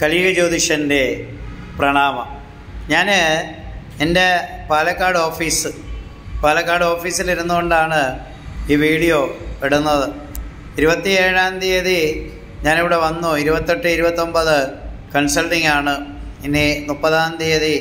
കലിയുഗ ജ്യോതിഷൻ്റെ പ്രണാമം. ഞാൻ എൻ്റെ പാലക്കാട് ഓഫീസിലിരുന്നുകൊണ്ടാണ് ഈ വീഡിയോ ഇടുന്നത്. 27-ാം തീയതി ഞാനിവിടെ വന്നു. 28, 29 കൺസൾട്ടിംഗ് ആണ്. ഇനി 30-ാം തീയതി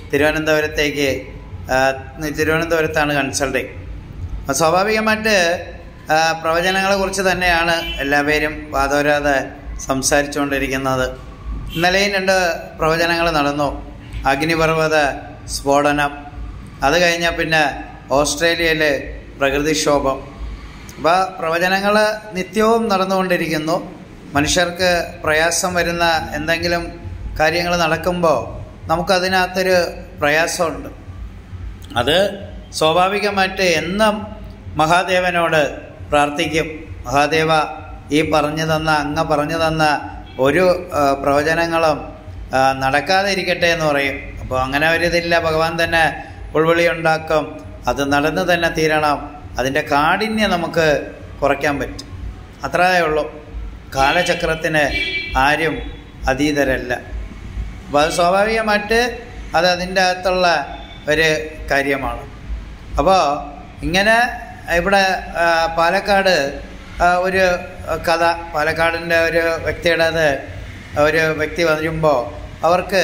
തിരുവനന്തപുരത്താണ് കൺസൾട്ടിങ്. സ്വാഭാവികമായിട്ട് പ്രവചനങ്ങളെക്കുറിച്ച് തന്നെയാണ് എല്ലാവരും വാദോരാതെ സംസാരിച്ചുകൊണ്ടിരിക്കുന്നത്. ഇന്നലെയും 2 പ്രവചനങ്ങൾ നടന്നു. അഗ്നിപർവ്വത സ്ഫോടനം, അത് കഴിഞ്ഞാൽ പിന്നെ ഓസ്ട്രേലിയയിൽ പ്രകൃതിക്ഷോഭം. അപ്പോൾ പ്രവചനങ്ങൾ നിത്യവും നടന്നുകൊണ്ടിരിക്കുന്നു. മനുഷ്യർക്ക് പ്രയാസം വരുന്ന എന്തെങ്കിലും കാര്യങ്ങൾ നടക്കുമ്പോൾ നമുക്കതിനകത്തൊരു പ്രയാസമുണ്ട്. അത് സ്വാഭാവികമായിട്ട് എന്നും മഹാദേവനോട് പ്രാർത്ഥിക്കും. മഹാദേവ, ഈ അങ്ങ് പറഞ്ഞു തന്ന ഒരു പ്രവചനങ്ങളും നടക്കാതെ ഇരിക്കട്ടെ എന്ന് പറയും. അപ്പോൾ അങ്ങനെ ഒരിതില്ല. ഭഗവാൻ തന്നെ ഉൾവിളി ഉണ്ടാക്കും. അത് നടന്ന് തന്നെ തീരണം. അതിൻ്റെ കാഠിന്യം നമുക്ക് കുറയ്ക്കാൻ പറ്റും. അത്രയേ ഉള്ളൂ. കാലചക്രത്തിന് ആരും അതീതരല്ല. അപ്പോൾ അത് സ്വാഭാവികമായിട്ട് അതിൻ്റെ അകത്തുള്ള ഒരു കാര്യമാണ്. അപ്പോൾ ഇങ്ങനെ ഇവിടെ പാലക്കാട് ഒരു കഥ, പാലക്കാടിൻ്റെ ഒരു വ്യക്തി വരുമ്പോൾ അവർക്ക്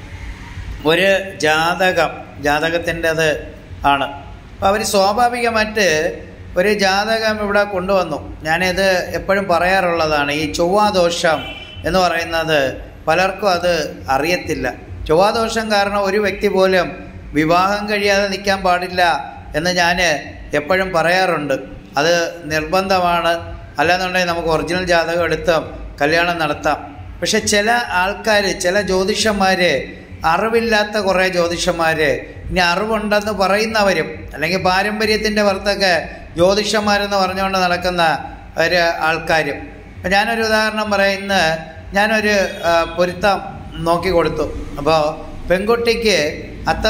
ഒരു ജാതകത്തിൻ്റെത് ആണ്. അപ്പോൾ അവർ സ്വാഭാവികമായിട്ട് ഒരു ജാതകം ഇവിടെ കൊണ്ടുവന്നു. ഞാനിത് എപ്പോഴും പറയാറുള്ളതാണ്. ഈ ചൊവ്വാദോഷം എന്ന് പറയുന്നത് പലർക്കും അത് അറിയത്തില്ല. ചൊവ്വാദോഷം കാരണം ഒരു വ്യക്തി പോലും വിവാഹം കഴിയാതെ നിൽക്കാൻ പാടില്ല എന്ന് ഞാൻ എപ്പോഴും പറയാറുണ്ട്. അത് നിർബന്ധമാണ്. അല്ലാന്നുണ്ടെങ്കിൽ നമുക്ക് ഒറിജിനൽ ജാതകം എടുത്തും കല്യാണം നടത്താം. പക്ഷെ ചില ആൾക്കാർ, ചില ജ്യോതിഷന്മാർ, അറിവില്ലാത്ത കുറേ ജ്യോതിഷന്മാർ, ഇനി അറിവുണ്ടെന്ന് പറയുന്നവരും അല്ലെങ്കിൽ പാരമ്പര്യത്തിൻ്റെ പുറത്തൊക്കെ ജ്യോതിഷന്മാരെന്ന് പറഞ്ഞുകൊണ്ട് നടക്കുന്ന ഒരു ആൾക്കാരും. അപ്പം ഞാനൊരു ഉദാഹരണം പറയാം. ഇന്ന് ഞാനൊരു പൊരുത്തം നോക്കി കൊടുത്തു. അപ്പോൾ പെൺകുട്ടിക്ക് അത്തം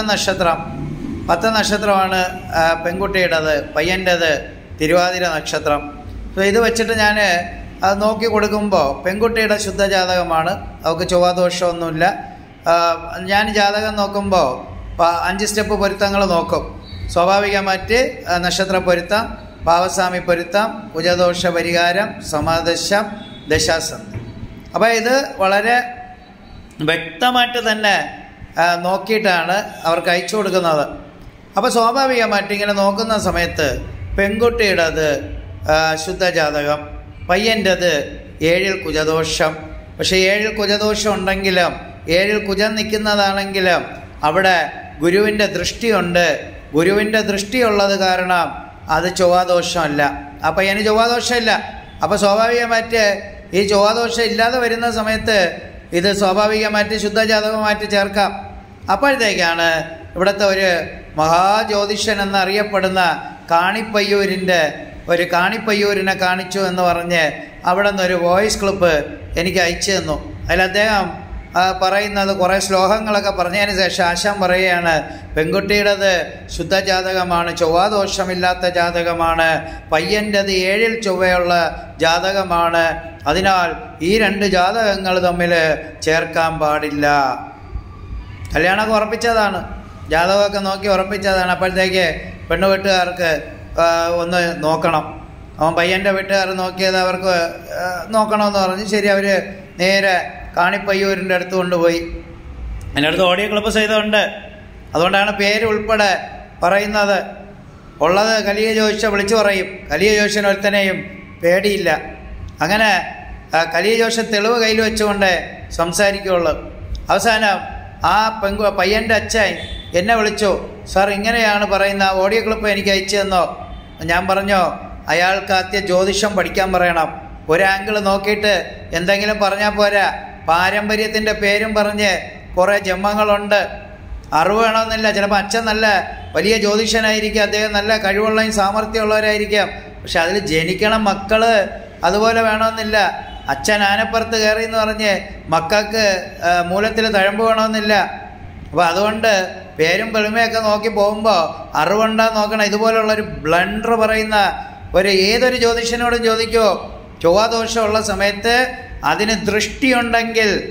നക്ഷത്രമാണ് പെൺകുട്ടിയുടേത്, പയ്യൻ്റേത് തിരുവാതിര നക്ഷത്രം. അപ്പോൾ ഇത് വെച്ചിട്ട് ഞാൻ അത് നോക്കി കൊടുക്കുമ്പോൾ പെൺകുട്ടിയുടെ ശുദ്ധജാതകമാണ്. അവൾക്ക് ചൊവ്വാദോഷമൊന്നുമില്ല. ഞാൻ ജാതകം നോക്കുമ്പോൾ 5 സ്റ്റെപ്പ് പൊരുത്തങ്ങൾ നോക്കും. സ്വാഭാവികമായിട്ട് നക്ഷത്ര പൊരുത്തം, ഭാവസ്വാമി പൊരുത്തം, കുജദോഷ പരിഹാരം, സമദശം, ദശാസന്ധി. അപ്പോൾ ഇത് വളരെ വ്യക്തമായിട്ട് തന്നെ നോക്കിയിട്ടാണ് അവർക്ക് അയച്ചു കൊടുക്കുന്നത്. അപ്പോൾ സ്വാഭാവികമായിട്ട് ഇങ്ങനെ നോക്കുന്ന സമയത്ത് പെൺകുട്ടിയുടേത് ശുദ്ധജാതകം, പയ്യൻ്റെത് 7 കുജദോഷം. പക്ഷേ 7 കുജദോഷം ഉണ്ടെങ്കിലും, 7 കുജം നിൽക്കുന്നതാണെങ്കിലും അവിടെ ഗുരുവിൻ്റെ ദൃഷ്ടിയുണ്ട്. ഗുരുവിൻ്റെ ദൃഷ്ടിയുള്ളത് കാരണം അത് ചൊവ്വാദോഷമല്ല. ആ പയ്യന് ചൊവ്വാദോഷമില്ല. അപ്പോൾ സ്വാഭാവികമായിട്ട് ഈ ചൊവ്വാദോഷം ഇല്ലാതെ വരുന്ന സമയത്ത് ഇത് സ്വാഭാവികമായിട്ട് ശുദ്ധജാതകമായിട്ട് ചേർക്കാം. അപ്പോഴത്തേക്കാണ് ഇവിടുത്തെ ഒരു മഹാജ്യോതിഷൻ എന്നറിയപ്പെടുന്ന കാണിപ്പയ്യൂരിനെ കാണിച്ചു എന്ന് പറഞ്ഞ് അവിടെ നിന്നൊരു വോയിസ് ക്ലിപ്പ് എനിക്ക് അയച്ചു തന്നു. അതിൽ അദ്ദേഹം പറയുന്നത് കുറേ ശ്ലോകങ്ങളൊക്കെ പറഞ്ഞതിന് ശേഷം ആശാൻ പറയുകയാണ്, പെൺകുട്ടിയുടേത് ശുദ്ധജാതകമാണ്, ചൊവ്വാദോഷമില്ലാത്ത ജാതകമാണ്, പയ്യൻ്റെത് 7 ചൊവ്വയുള്ള ജാതകമാണ്. അതിനാൽ ഈ 2 ജാതകങ്ങൾ തമ്മിൽ ചേർക്കാൻ പാടില്ല. കല്യാണമൊക്കെ ഉറപ്പിച്ചതാണ്, ജാതകമൊക്കെ നോക്കി ഉറപ്പിച്ചതാണ്. അപ്പോഴത്തേക്ക് പെണ്ണു വീട്ടുകാർക്ക് ഒന്ന് നോക്കണം. അവൻ പയ്യൻ്റെ വീട്ടുകാർ നോക്കിയത് അവർക്ക് നോക്കണമെന്ന് പറഞ്ഞ് ശരി, അവർ നേരെ കാണിപ്പയ്യൂരിൻ്റെ അടുത്ത് കൊണ്ടുപോയി. എൻ്റെ അടുത്ത് ഓഡിയോ ക്ലിപ്പ് ചെയ്തുകൊണ്ട്, അതുകൊണ്ടാണ് പേര് ഉൾപ്പെടെ പറയുന്നത്. ഉള്ളത് കലിയ ജ്യോതിഷം വിളിച്ചു പറയും. കലിയ ജ്യോതിഷന് ഒരുത്തനെയും പേടിയില്ല. അങ്ങനെ കലിയ ജ്യോതിഷം തെളിവ് കയ്യിൽ വെച്ചുകൊണ്ട് സംസാരിക്കുകയുള്ളു. അവസാനം ആ പയ്യൻ്റെ അച്ഛൻ എന്നെ വിളിച്ചു, സാർ ഇങ്ങനെയാണ് പറയുന്ന ഓഡിയോ ക്ലിപ്പ് എനിക്ക് അയച്ചു തന്നോ. ഞാൻ പറഞ്ഞോ, അയാൾക്ക് ആദ്യം ജ്യോതിഷം പഠിക്കാൻ പറയണം. ഒരാങ്കിൾ നോക്കിയിട്ട് എന്തെങ്കിലും പറഞ്ഞാൽ പോരാ. പാരമ്പര്യത്തിൻ്റെ പേരും പറഞ്ഞ് കുറേ ജന്മങ്ങളുണ്ട്. അറിവ് വേണമെന്നില്ല. ചിലപ്പോൾ അച്ഛൻ നല്ല വലിയ ജ്യോതിഷനായിരിക്കും, അദ്ദേഹം നല്ല കഴിവുള്ളതും സാമർഥ്യമുള്ളവരായിരിക്കാം. പക്ഷെ അതിൽ ജനിക്കണം മക്കൾ അതുപോലെ വേണമെന്നില്ല. അച്ഛൻ ആനപ്പുറത്ത് കയറി എന്ന് പറഞ്ഞ് മക്കൾക്ക് മൂലത്തിൽ തഴമ്പ് വേണമെന്നില്ല. അപ്പോൾ അതുകൊണ്ട് പേരും പെരുമയൊക്കെ നോക്കി പോകുമ്പോൾ അറിവുണ്ടാന്ന് നോക്കണം. ഇതുപോലുള്ളൊരു ബ്ലണ്ടർ പറയുന്ന ഏതൊരു ജ്യോതിഷനോടും ചോദിക്കുമോ, ചൊവ്വാദോഷമുള്ള സമയത്ത് അതിന് ദൃഷ്ടിയുണ്ടെങ്കിൽ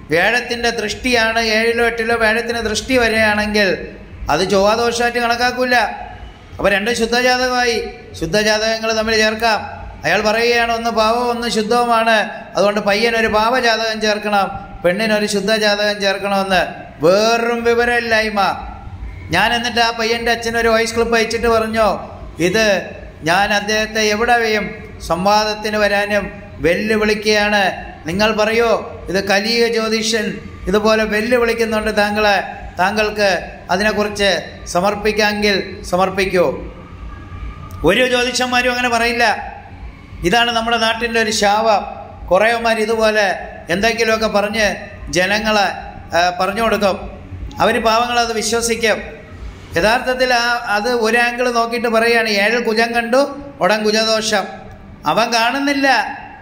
വ്യാഴത്തിൻ്റെ ദൃഷ്ടിയാണ് 7ലോ 8ലോ വ്യാഴത്തിന് ദൃഷ്ടി വരികയാണെങ്കിൽ അത് ചൊവ്വാദോഷമായിട്ട് കണക്കാക്കില്ല. അപ്പോൾ 2 ശുദ്ധജാതകമായി. ശുദ്ധജാതകങ്ങൾ തമ്മിൽ ചേർക്കാം. അയാൾ പറയുകയാണ് ഒന്ന് പാവവും ഒന്ന് ശുദ്ധവുമാണ്, അതുകൊണ്ട് പയ്യനൊരു പാവജാതകം ചേർക്കണം, പെണ്ണിനൊരു ശുദ്ധജാതകം ചേർക്കണമെന്ന്. വേറും വിവരമില്ലായ്മ. ഞാൻ എന്നിട്ട് ആ പയ്യൻ്റെ അച്ഛനൊരു വോയിസ് ക്ലിപ്പ് അയച്ചിട്ട് പറഞ്ഞോ, ഇത് ഞാൻ അദ്ദേഹത്തെ എവിടെ വേയും സംവാദത്തിന് വരാനും വെല്ലുവിളിക്കുകയാണ്. നിങ്ങൾ പറയോ ഇത് കലിയുഗ ജ്യോതിഷൻ ഇതുപോലെ വെല്ലുവിളിക്കുന്നുണ്ട് താങ്കൾക്ക് അതിനെക്കുറിച്ച് സമർപ്പിക്കാമെങ്കിൽ സമർപ്പിക്കൂ. ഒരു ജ്യോതിഷന്മാരും അങ്ങനെ പറയില്ല. ഇതാണ് നമ്മുടെ നാട്ടിൻ്റെ ഒരു ശാപം. കുറേമാർ ഇതുപോലെ എന്തെങ്കിലുമൊക്കെ പറഞ്ഞ് ജനങ്ങളെ പറഞ്ഞു കൊടുക്കും. അവർ പാവങ്ങളത് വിശ്വസിക്കും. യഥാർത്ഥത്തിൽ അത് ഒരു ആംഗിൾ നോക്കിയിട്ട് പറയുകയാണ് 7 കുജം കണ്ടു ഉടൻ കുജദോഷം. അവൻ കാണുന്നില്ല,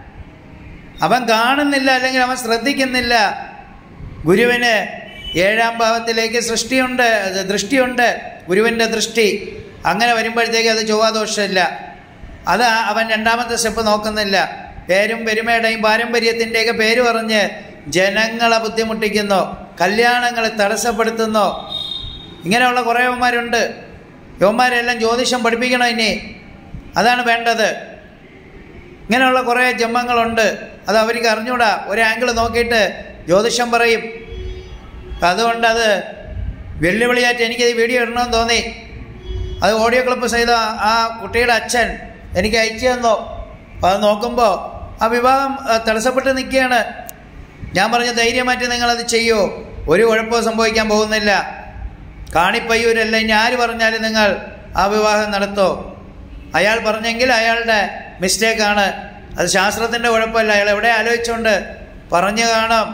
അല്ലെങ്കിൽ അവൻ ശ്രദ്ധിക്കുന്നില്ല. ഗുരുവിന് 7ാം ഭാവത്തിലേക്ക് ദൃഷ്ടിയുണ്ട്, ഗുരുവിൻ്റെ ദൃഷ്ടി. അങ്ങനെ വരുമ്പോഴത്തേക്ക് അത് ചൊവ്വാദോഷമില്ല. അത് അവൻ 2ാമത്തെ സ്റ്റെപ്പ് നോക്കുന്നില്ല. പേരും പെരുമയുടെയും പാരമ്പര്യത്തിൻ്റെയൊക്കെ പേര് പറഞ്ഞ് ജനങ്ങളെ ബുദ്ധിമുട്ടിക്കുന്നു, കല്യാണങ്ങളെ തടസ്സപ്പെടുത്തുന്നു. ഇങ്ങനെയുള്ള കുറേ യവന്മാരുണ്ട്. യവന്മാരെല്ലാം ജ്യോതിഷം പഠിപ്പിക്കണം. ഇനി അതാണ് വേണ്ടത്. ഇങ്ങനെയുള്ള കുറേ ജന്മങ്ങളുണ്ട്. അത് അവർക്ക് അറിഞ്ഞൂടാ. ഒരു ആംഗിൾ നോക്കിയിട്ട് ജ്യോതിഷം പറയും. അതുകൊണ്ടത് വെല്ലുവിളിയായിട്ട് എനിക്കത് വീഡിയോ ഇടണമെന്ന് തോന്നി. അത് ഓഡിയോ ക്ലിപ്പ് ചെയ്ത ആ കുട്ടിയുടെ അച്ഛൻ എനിക്ക് അയച്ചു തന്നു. അപ്പോൾ അത് നോക്കുമ്പോൾ ആ വിവാഹം തടസ്സപ്പെട്ട് നിൽക്കുകയാണ്. ഞാൻ പറഞ്ഞു ധൈര്യമായിട്ട് നിങ്ങളത് ചെയ്യൂ, ഒരു കുഴപ്പവും സംഭവിക്കാൻ പോകുന്നില്ല. കാണിപ്പയ്യൂരല്ല, ഇനി ആര് പറഞ്ഞാലും നിങ്ങൾ ആ വിവാഹം നടത്തോ. അയാൾ പറഞ്ഞെങ്കിൽ അയാളുടെ മിസ്റ്റേക്കാണ്, അത് ശാസ്ത്രത്തിൻ്റെ കുഴപ്പമില്ല. അയാൾ എവിടെ ആലോചിച്ചുകൊണ്ട് പറഞ്ഞു കാണാം.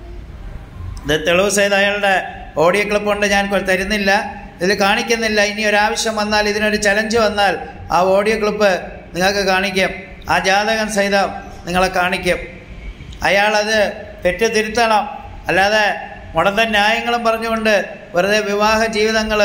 ഇത് തെളിവ് ചെയ്ത് അയാളുടെ ഓഡിയോ ക്ലിപ്പുണ്ട്, ഞാൻ തരുന്നില്ല, ഇതിൽ കാണിക്കുന്നില്ല. ഇനി ഒരാവശ്യം വന്നാൽ, ഇതിനൊരു ചലഞ്ച് വന്നാൽ ആ ഓഡിയോ ക്ലിപ്പ് നിങ്ങൾക്ക് കാണിക്കും. ആ ജാതകം സഹിതം നിങ്ങളെ കാണിക്കും. അയാളത് തെറ്റ് തിരുത്തണം. അല്ലാതെ മുടന്തൻ ന്യായങ്ങളും പറഞ്ഞുകൊണ്ട് വെറുതെ വിവാഹ ജീവിതങ്ങൾ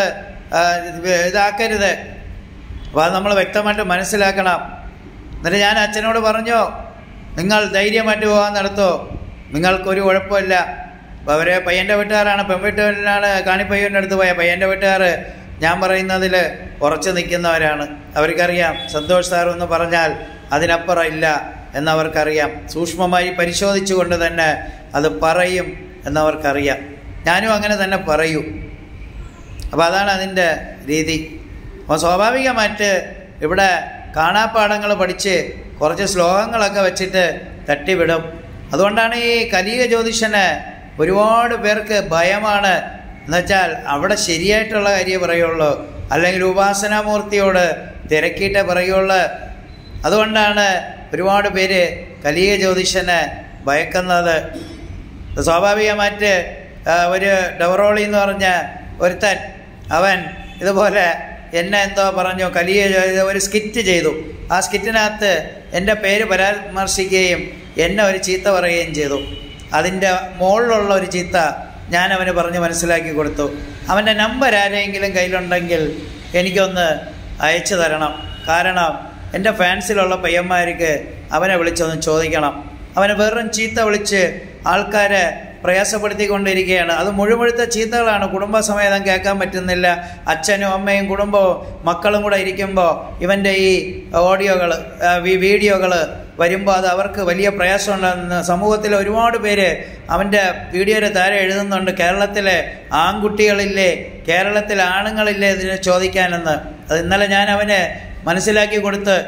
ഇതാക്കരുത്. അപ്പോൾ അത് നമ്മൾ വ്യക്തമായിട്ട് മനസ്സിലാക്കണം. എന്നിട്ട് ഞാൻ അച്ഛനോട് പറഞ്ഞു, നിങ്ങൾ ധൈര്യമായിട്ട് പോകാൻ നടത്തോ, നിങ്ങൾക്കൊരു കുഴപ്പമില്ല. അപ്പോൾ അവരെ പയ്യൻ്റെ വീട്ടുകാരാണ്, പെൺവീട്ടുകാരനാണ് കാണിപ്പയ്യൻ്റെ അടുത്ത് പോയ പയ്യൻ്റെ വീട്ടുകാർ ഞാൻ പറയുന്നതിൽ ഉറച്ചു നിൽക്കുന്നവരാണ്. അവർക്കറിയാം സന്തോഷ് സാർ എന്ന് പറഞ്ഞാൽ അതിനപ്പുറം ഇല്ല എന്നവർക്കറിയാം. സൂക്ഷ്മമായി പരിശോധിച്ചുകൊണ്ട് തന്നെ അത് പറയും എന്നവർക്കറിയാം. ഞാനും അങ്ങനെ തന്നെ പറയൂ. അപ്പോൾ അതാണ് അതിൻ്റെ രീതി. അപ്പോൾ സ്വാഭാവികമായിട്ട് ഇവിടെ കാണാപ്പാഠങ്ങൾ പഠിച്ച് കുറച്ച് ശ്ലോകങ്ങളൊക്കെ വെച്ചിട്ട് തട്ടിവിടും. അതുകൊണ്ടാണ് ഈ കലിയുഗ ജ്യോതിഷന് ഒരുപാട് പേർക്ക് ഭയമാണ്. എന്നുവെച്ചാൽ അവിടെ ശരിയായിട്ടുള്ള കാര്യം പറയുള്ളൂ, അല്ലെങ്കിൽ ഉപാസനാമൂർത്തിയോട് തിരക്കിയിട്ടേ പറയുള്ളൂ. അതുകൊണ്ടാണ് ഒരുപാട് പേര് കലിയുഗ ജ്യോതിഷനെ ഭയക്കുന്നത്. സ്വാഭാവികമായിട്ട് ഒരു ഡവറോളി എന്ന് പറഞ്ഞ ഒരുത്തൻ, അവൻ ഇതുപോലെ എന്നെ എന്തോ പറഞ്ഞു, ഒരു സ്കിറ്റ് ചെയ്തു. ആ സ്കിറ്റിനകത്ത് എൻ്റെ പേര് പരാമർശിക്കുകയും എന്നെ ഒരു ചീത്ത പറയുകയും ചെയ്തു. അതിൻ്റെ മുകളിലുള്ള ഒരു ചീത്ത ഞാൻ അവന് പറഞ്ഞ് മനസ്സിലാക്കി കൊടുത്തു. അവൻ്റെ നമ്പർ ആരെങ്കിലും കയ്യിലുണ്ടെങ്കിൽ എനിക്കൊന്ന് അയച്ചു തരണം. കാരണം എൻ്റെ ഫാൻസിലുള്ള പയ്യന്മാർക്ക് അവനെ വിളിച്ചൊന്ന് ചോദിക്കണം. അവനെ വെറും ചീത്ത വിളിച്ച് ആൾക്കാരെ പ്രയാസപ്പെടുത്തിക്കൊണ്ടിരിക്കുകയാണ്. അത് മുഴുമുഴുത്ത ചീത്തകളാണ്. കുടുംബസമേതം കേൾക്കാൻ പറ്റുന്നില്ല. അച്ഛനും അമ്മയും കുടുംബവും മക്കളും കൂടെ ഇരിക്കുമ്പോൾ ഇവൻ്റെ ഈ ഓഡിയോകൾ വീഡിയോകൾ വരുമ്പോൾ അത് അവർക്ക് വലിയ പ്രയാസമുണ്ടെന്ന് സമൂഹത്തിൽ ഒരുപാട് പേര് അവൻ്റെ വീഡിയോയുടെ താരെ എഴുതുന്നുണ്ട്. കേരളത്തിലെ ആൺകുട്ടികളില്ലേ, കേരളത്തിലെ ആണുങ്ങളില്ലേ ഇതിനെ ചോദിക്കാനെന്ന്. അത് ഇന്നലെ ഞാൻ അവന് മനസ്സിലാക്കി കൊടുത്ത്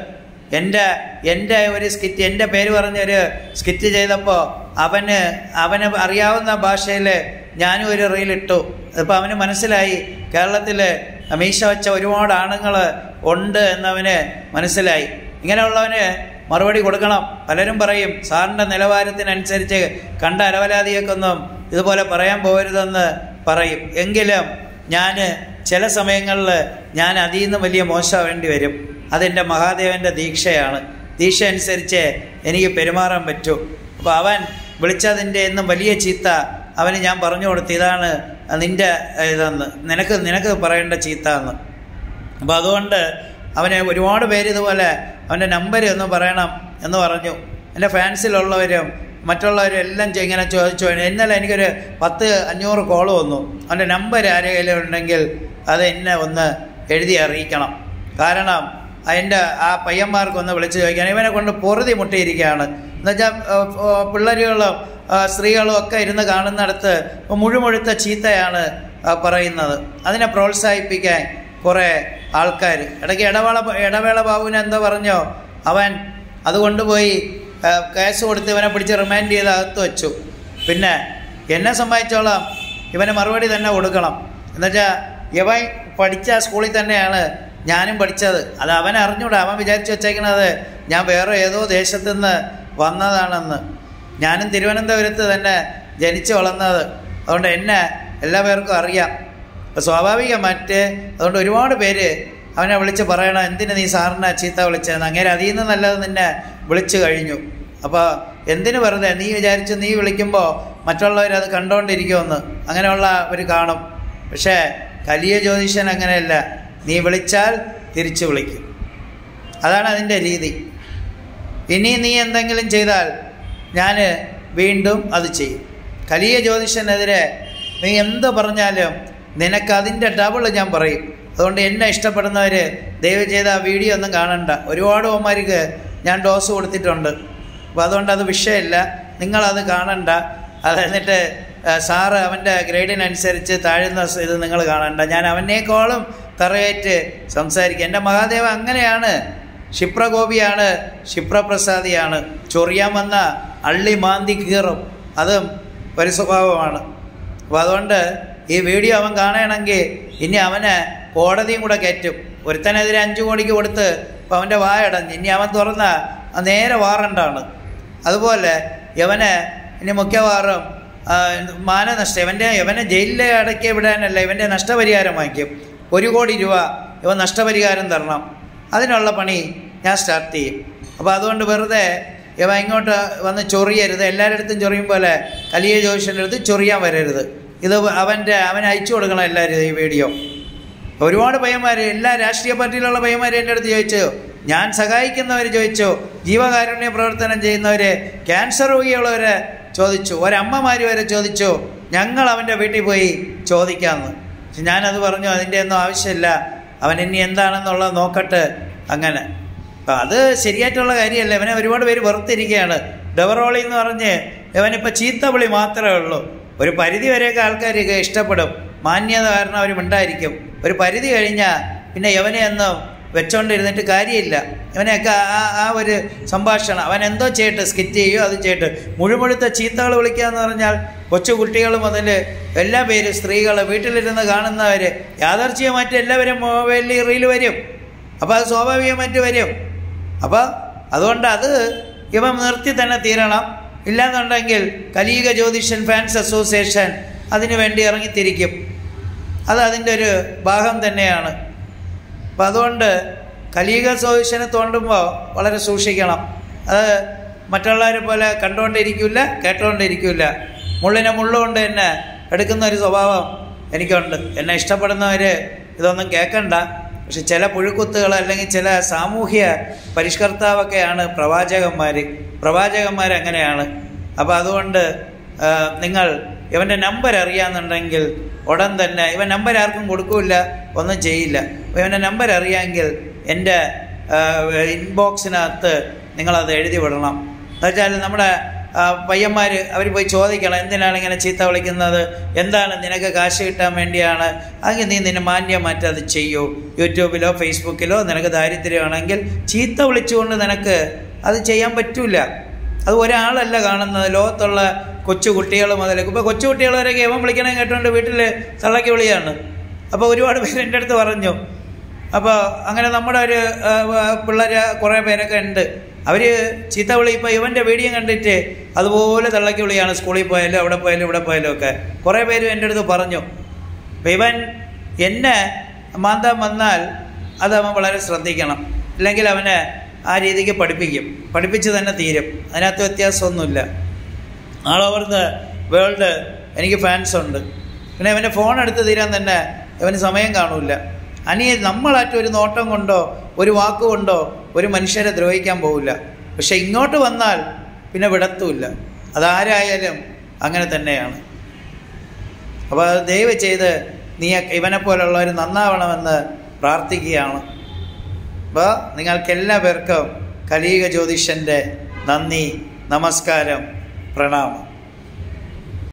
എൻ്റെ ഒരു സ്കിറ്റ്, എൻ്റെ പേര് പറഞ്ഞൊരു സ്കിറ്റ് ചെയ്തപ്പോൾ അവന് അറിയാവുന്ന ഭാഷയിൽ ഞാനും ഒരു റീലിട്ടു. അപ്പോൾ അവന് മനസ്സിലായി കേരളത്തിൽ മീശ വെച്ച ഒരുപാട് ആണുങ്ങൾ ഉണ്ട് എന്നവന് മനസ്സിലായി. ഇങ്ങനെയുള്ളവന് മറുപടി കൊടുക്കണം. പലരും പറയും സാറിൻ്റെ നിലവാരത്തിനനുസരിച്ച് കണ്ട അലവലാതിയൊക്കൊന്നും ഇതുപോലെ പറയാൻ പോകരുതെന്ന് പറയും. എങ്കിലും ഞാൻ ചില സമയങ്ങളിൽ ഞാൻ അതിൽ നിന്ന് വലിയ മോശമാവേണ്ടി വരും. അതെൻ്റെ മഹാദേവൻ്റെ ദീക്ഷയാണ്. ദീക്ഷ അനുസരിച്ച് എനിക്ക് പെരുമാറാൻ പറ്റൂ. അപ്പോൾ അവൻ വിളിച്ചതിൻ്റെ എന്നും വലിയ ചീത്ത അവന് ഞാൻ പറഞ്ഞു കൊടുത്തു, ഇതാണ് നിൻ്റെ ഇതെന്ന്, നിനക്ക് പറയേണ്ട ചീത്ത എന്ന്. അപ്പോൾ അതുകൊണ്ട് അവന് ഒരുപാട് പേര് ഇതുപോലെ അവൻ്റെ നമ്പർ ഒന്ന് പറയണം എന്ന് പറഞ്ഞു. എൻ്റെ ഫാൻസിലുള്ളവരും മറ്റുള്ളവരെല്ലാം ഇങ്ങനെ ചോദിച്ചു. ഇന്നലെ എനിക്കൊരു 10-500 കോള് വന്നു. അവൻ്റെ നമ്പർ ആരെങ്കിലും ഉണ്ടെങ്കിൽ അത് എന്നെ ഒന്ന് എഴുതി അറിയിക്കണം. കാരണം അതിൻ്റെ ആ പയ്യന്മാർക്കൊന്ന് വിളിച്ച് ചോദിക്കാൻ, ഇവനെ കൊണ്ട് പൊറുതി മുട്ടിയിരിക്കുകയാണ്. എന്നുവെച്ചാൽ പിള്ളേരുകളും സ്ത്രീകളും ഒക്കെ ഇരുന്ന് കാണുന്നിടത്ത് മുഴുമുഴുത്ത ചീത്തയാണ് പറയുന്നത്. അതിനെ പ്രോത്സാഹിപ്പിക്കാൻ കുറേ ആൾക്കാർ ഇടയ്ക്ക് ഇടവേള ബാബുവിനെ എന്തോ പറഞ്ഞോ, അവൻ അത് കൊണ്ടുപോയി കേസ് കൊടുത്ത് ഇവനെ പിടിച്ച് റിമാൻഡ് ചെയ്ത് അകത്ത് വെച്ചു. പിന്നെ എന്നെ സംബന്ധിച്ചോളം ഇവന് മറുപടി തന്നെ കൊടുക്കണം. എന്നുവെച്ചാൽ ഇവൻ പഠിച്ച സ്കൂളിൽ തന്നെയാണ് ഞാനും പഠിച്ചത്. അത് അവൻ അറിഞ്ഞൂടാ. അവൻ വിചാരിച്ചു വെച്ചേക്കണത് ഞാൻ വേറെ ഏതോ ദേശത്തു നിന്ന് വന്നതാണെന്ന്. ഞാനും തിരുവനന്തപുരത്ത് തന്നെ ജനിച്ചു വളർന്നത്. അതുകൊണ്ട് എന്നെ എല്ലാ പേർക്കും അറിയാം. അപ്പോൾ സ്വാഭാവികമായിട്ട് അതുകൊണ്ട് ഒരുപാട് പേര് അവനെ വിളിച്ച് പറയണം, എന്തിനു നീ സാറിനെ ചീത്ത വിളിച്ചതെന്ന്. അങ്ങനെ അതിൽ നിന്ന് നല്ലത് നിന്നെ വിളിച്ചു കഴിഞ്ഞു. അപ്പോൾ എന്തിനു വെറുതെ നീ വിചാരിച്ചു നീ വിളിക്കുമ്പോൾ മറ്റുള്ളവരത് കണ്ടുകൊണ്ടിരിക്കുമെന്ന്. അങ്ങനെയുള്ള ഒരു കാണും. പക്ഷേ കലിയ ജ്യോതിഷൻ അങ്ങനെയല്ല. നീ വിളിച്ചാൽ തിരിച്ചു വിളിക്കും. അതാണ് അതിൻ്റെ രീതി. ഇനി നീ എന്തെങ്കിലും ചെയ്താൽ ഞാൻ വീണ്ടും അത് ചെയ്യും. കലിയ ജ്യോതിഷനെതിരെ നീ എന്ത് പറഞ്ഞാലും നിനക്കതിൻ്റെ ഡബിൾ ഞാൻ പറയും. അതുകൊണ്ട് എന്നെ ഇഷ്ടപ്പെടുന്നവർ ദയവ് ചെയ്ത് ആ വീഡിയോ ഒന്നും കാണണ്ട. ഒരുപാട് ഓമാർക്ക് ഞാൻ ഡോസ് കൊടുത്തിട്ടുണ്ട്. അപ്പോൾ അതുകൊണ്ട് അത് വിഷയമില്ല, നിങ്ങളത് കാണണ്ട. അത് എന്നിട്ട് സാറ് അവൻ്റെ ഗ്രേഡിനനുസരിച്ച് താഴുന്ന ഇത് നിങ്ങൾ കാണണ്ട. ഞാൻ അവനേക്കാളും തറയേറ്റ് സംസാരിക്കുക. എൻ്റെ മഹാദേവ അങ്ങനെയാണ്. ക്ഷിപ്രഗോപിയാണ്, ക്ഷിപ്രപ്രസാദിയാണ്. ചൊറിയാൻ വന്ന അള്ളി മാന്തി കീറും. അതും ഒരു സ്വഭാവമാണ്. അപ്പോൾ അതുകൊണ്ട് ഈ വീഡിയോ അവൻ കാണണമെങ്കിൽ ഇനി അവനെ കോടതിയും കൂടെ കയറ്റും. ഒരുത്തനെതിരെ 5 കോടിക്ക് കൊടുത്ത് ഇപ്പോൾ അവൻ്റെ വായടഞ്ഞ് ഇനി അവൻ തുറന്ന നേരെ വാറണ്ടാണ്. അതുപോലെ ഇവനെ ഇനി മിക്കവാറും മാനനഷ്ടം ഇവനെ ജയിലിലെ അടക്കി വിടാനല്ല, ഇവൻ്റെ നഷ്ടപരിഹാരം വാങ്ങിക്കും. 1 കോടി രൂപ ഇവൻ നഷ്ടപരിഹാരം തരണം. അതിനുള്ള പണി ഞാൻ സ്റ്റാർട്ട് ചെയ്യും. അപ്പോൾ അതുകൊണ്ട് വെറുതെ ഇവ ഇങ്ങോട്ട് വന്ന് ചൊറിയരുത്. എല്ലാവരുടെ അടുത്തും ചൊറിയും പോലെ കലിയ ജ്യോതിഷൻ്റെ അടുത്ത് ചൊറിയാൻ വരരുത്. ഇത് അവൻ അയച്ചു കൊടുക്കണം എല്ലാവരും ഈ വീഡിയോ. ഒരുപാട് പയ്യന്മാർ, എല്ലാ രാഷ്ട്രീയ പാർട്ടിയിലുള്ള പയ്യന്മാർ എൻ്റെ അടുത്ത് ചോദിച്ചു, ഞാൻ സഹായിക്കുന്നവർ ചോദിച്ചു, ജീവകാരുണ്യ പ്രവർത്തനം ചെയ്യുന്നവർ, ക്യാൻസർ രോഗിയുള്ളവർ ചോദിച്ചു, ഒരമ്മമാർ വരെ ചോദിച്ചു, ഞങ്ങൾ അവൻ്റെ വീട്ടിൽ പോയി ചോദിക്കാമെന്ന്. പക്ഷെ ഞാനത് പറഞ്ഞു, അതിൻ്റെ ഒന്നും ആവശ്യമില്ല, അവൻ ഇനി എന്താണെന്നുള്ളത് നോക്കട്ടെ. അങ്ങനെ അപ്പം അത് ശരിയായിട്ടുള്ള കാര്യമല്ല. ഇവനെ ഒരുപാട് പേര് വെറുത്തിരിക്കുകയാണ്. ഡെവറോളി എന്ന് പറഞ്ഞ് ഇവനിപ്പോൾ ചീത്തവിളി മാത്രമേ ഉള്ളൂ. ഒരു പരിധി വരെയൊക്കെ ആൾക്കാരൊക്കെ ഇഷ്ടപ്പെടും, മാന്യത കാരണം അവർ മിണ്ടായിരിക്കും. ഒരു പരിധി കഴിഞ്ഞാൽ പിന്നെ ഇവനെ ഒന്നും വെച്ചോണ്ടിരുന്നിട്ട് കാര്യമില്ല. ഇവനെയൊക്കെ ആ ഒരു സംഭാഷണം അവൻ എന്തോ ചെയ്യട്ടെ, സ്കിറ്റ് ചെയ്യുമോ അത് ചെയ്യട്ടെ. മുഴുമുഴുത്ത ചീത്തകൾ വിളിക്കുക എന്ന് പറഞ്ഞാൽ കൊച്ചു കുട്ടികൾ മുതൽ എല്ലാ പേരും, സ്ത്രീകൾ, വീട്ടിലിരുന്ന് കാണുന്നവർ, യാദർച്ഛികമായിട്ട് എല്ലാവരും മൊബൈലിൽ റീൽ വരും. അപ്പോൾ അത് സ്വാഭാവികമായിട്ട് വരും. അപ്പോൾ അതുകൊണ്ട് അത് ഇവൻ നിർത്തി തന്നെ തീരണം. ഇല്ലാന്നുണ്ടെങ്കിൽ കലിയുഗ ജ്യോതിഷൻ ഫാൻസ് അസോസിയേഷൻ അതിനു വേണ്ടി ഇറങ്ങിത്തിരിക്കും. അത് അതിൻ്റെ ഒരു ഭാഗം തന്നെയാണ്. അപ്പം അതുകൊണ്ട് കലിയുഗ ജ്യോതിഷനെ തോണ്ടുമ്പോൾ വളരെ സൂക്ഷിക്കണം. അത് മറ്റുള്ളവരെ പോലെ കണ്ടുകൊണ്ടിരിക്കില്ല, കേട്ടുകൊണ്ടിരിക്കില്ല. മുള്ളിനെ മുള്ളുകൊണ്ട് തന്നെ എടുക്കുന്ന ഒരു സ്വഭാവം എനിക്കുണ്ട്. എന്നെ ഇഷ്ടപ്പെടുന്നവർ ഇതൊന്നും കേൾക്കണ്ട. പക്ഷെ ചില പുഴുക്കുത്തുകൾ അല്ലെങ്കിൽ ചില സാമൂഹ്യ പരിഷ്കർത്താവൊക്കെയാണ് പ്രവാചകന്മാരങ്ങനെയാണ്. അപ്പോൾ അതുകൊണ്ട് നിങ്ങൾ ഇവൻ്റെ നമ്പർ അറിയാമെന്നുണ്ടെങ്കിൽ ഉടൻ തന്നെ, ഇവൻ നമ്പർ ആർക്കും കൊടുക്കില്ല, ഒന്നും ചെയ്യില്ല. അപ്പോൾ ഇവൻ്റെ നമ്പർ അറിയാമെങ്കിൽ എൻ്റെ ഇൻബോക്സിനകത്ത് നിങ്ങളത് എഴുതി വിടണം. എന്നുവെച്ചാൽ നമ്മുടെ പയ്യന്മാർ അവർ പോയി ചോദിക്കണം, എന്തിനാണ് ഇങ്ങനെ ചീത്ത വിളിക്കുന്നത്, എന്താണ് നിനക്ക് കാശ് കിട്ടാൻ വേണ്ടിയാണ്, അല്ലെങ്കിൽ നീ നിന്നെ മാന്യമായിട്ട് അത് ചെയ്യൂ. യൂട്യൂബിലോ ഫേസ്ബുക്കിലോ നിനക്ക് ദാരിദ്ര്യമാണെങ്കിൽ ചീത്ത വിളിച്ചുകൊണ്ട് നിനക്ക് അത് ചെയ്യാൻ പറ്റില്ല. അത് ഒരാളല്ല കാണുന്നത്, ലോകത്തുള്ള കൊച്ചു കുട്ടികൾ മുതൽ ഇപ്പോൾ കൊച്ചു കുട്ടികൾ വരെയൊക്കെ ഇവൻ വിളിക്കണം കേട്ടുകൊണ്ട് വീട്ടിൽ തള്ളക്കി വിളിയാണ്. അപ്പോൾ ഒരുപാട് പേര് എൻ്റെ അടുത്ത് പറഞ്ഞു. അപ്പോൾ അങ്ങനെ നമ്മുടെ ഒരു പിള്ളേർ കുറേ പേരൊക്കെ ഉണ്ട്. അവർ ചീത്ത വിളി ഇപ്പോൾ ഇവൻ്റെ വീഡിയോ കണ്ടിട്ട് അതുപോലെ തള്ളക്കി വിളിയാണ്. സ്കൂളിൽ പോയാലും അവിടെ പോയാലും ഇവിടെ പോയാലും ഒക്കെ കുറേ പേര് എൻ്റെ അടുത്ത് പറഞ്ഞു. അപ്പോൾ ഇവൻ എന്നെ മാന്താൻ വന്നാൽ അത് അവൻ വളരെ ശ്രദ്ധിക്കണം. ഇല്ലെങ്കിൽ അവനെ ആ രീതിക്ക് പഠിപ്പിച്ച് തന്നെ തീരും. അതിനകത്ത് വ്യത്യാസമൊന്നുമില്ല. ആൾ ഓവർ ദ വേൾഡ് എനിക്ക് ഫാൻസ് ഉണ്ട്. പിന്നെ ഇവൻ്റെ ഫോൺ എടുത്ത് തീരാൻ തന്നെ ഇവന് സമയം കാണില്ല. നമ്മളായിട്ട് ഒരു നോട്ടം കൊണ്ടോ ഒരു വാക്കുകൊണ്ടോ ഒരു മനുഷ്യരെ ദ്രോഹിക്കാൻ പോവില്ല. പക്ഷെ ഇങ്ങോട്ട് വന്നാൽ പിന്നെ വിടത്തുമില്ല. അതാരായാലും അങ്ങനെ തന്നെയാണ്. അപ്പോൾ അത് ദയവ് ചെയ്ത് നീ ഇവനെപ്പോലുള്ളവർ നന്നാവണമെന്ന് പ്രാർത്ഥിക്കുകയാണ്. അപ്പോൾ നിങ്ങൾക്കെല്ലാ പേർക്കും കലീക ജ്യോതിഷൻ്റെ നന്ദി, നമസ്കാരം, പ്രണാമം.